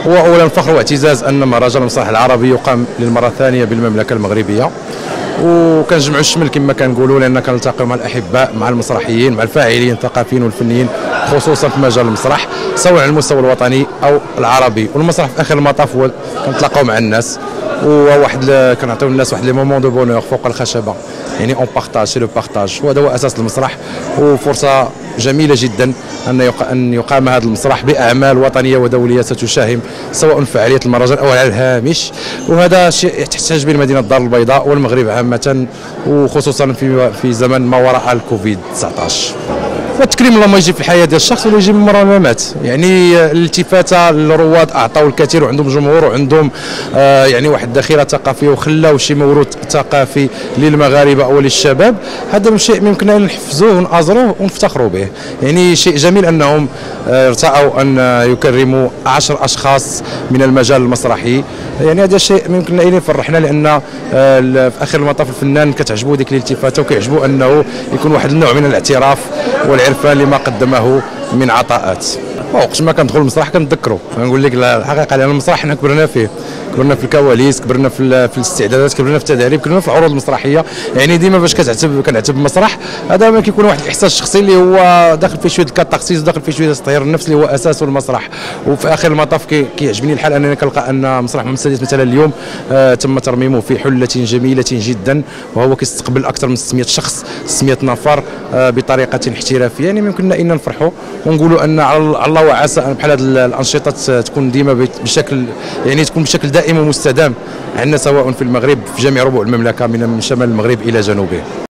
هو اولا فخر واعتزاز ان مهرجان المسرح العربي يقام للمره الثانيه بالمملكه المغربيه، وكنجمعوا الشمل كما كنقولوا، لان كنلتقيو مع الاحباء، مع المسرحيين، مع الفاعلين الثقافيين والفنيين، خصوصا في مجال المسرح سواء على المستوى الوطني او العربي. والمسرح في اخر المطاف هو كنتلاقاو مع الناس، وواحد كنعطيو الناس واحد لي مومون دو بونور فوق الخشبه، يعني اون بارطاج، سي لو بارطاج، وهذا هو اساس المسرح. وفرصه جميله جدا ان يقام هذا المسرح باعمال وطنيه ودوليه ستشاهم سواء في فعاليه المهرجان او على الهامش، وهذا شيء تحتاج به مدينه الدار البيضاء والمغرب عامه، وخصوصا في زمن ما وراء الكوفيد 19. والتكريم لما يجي في الحياه ديال الشخص ولا يجي من مرة الممات، يعني الالتفاته الرواد اعطوا الكثير وعندهم جمهور وعندهم يعني واحد الذخيره ثقافيه وخلاو شي موروث ثقافي للمغاربه او للشباب. هذا شيء يمكننا نحفزوه ونأزروه ونفتخروا به، يعني شيء جميل انهم ارتأوا ان يكرموا 10 اشخاص من المجال المسرحي. يعني هذا الشيء يمكننا يفرحنا، لان في اخر المطاف الفنان كتعجبو ديك الالتفاته وكيعجبو انه يكون واحد النوع من الاعتراف والعرفان لما قدمه من عطاءات. وقت ما كندخل المسرح كنتذكروا، نقول لك الحقيقه، لان المسرح حنا كبرنا فيه، كبرنا في الكواليس، كبرنا في الاستعدادات، كبرنا في التدريب، كبرنا في العروض المسرحيه. يعني ديما فاش كنعتب المسرح هذا ما كيكون واحد الاحساس الشخصي اللي هو داخل فيه شويه الكاتارسيس، داخل فيه شويه التطهير النفسي اللي هو اساسه المسرح. وفي اخر المطاف كيعجبني الحال انني كنلقى ان مسرح محمد السادس مثلا اليوم تم ترميمه في حله جميله جدا، وهو كيستقبل اكثر من 600 شخص، 600 نفر بطريقه احترافيه. يعني يمكننا ان نفرحوا ونقولوا ان على الله وعسى بحال هذه الانشطه تكون ديما بشكل، يعني تكون بشكل دائم ومستدام عندنا سواء في المغرب في جميع ربوع المملكه من شمال المغرب الى جنوبه.